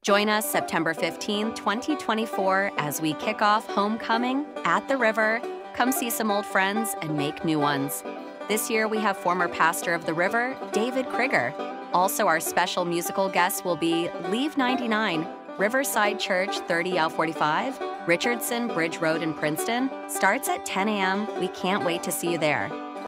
Join us September 15, 2024, as we kick off Homecoming at the River. Come see some old friends and make new ones. This year, we have former pastor of the River, David Kriger. Also, our special musical guests will be Leave 99, Riverside Church, 30L45, Richardson Bridge Rd in Princeton. Starts at 10 a.m. We can't wait to see you there.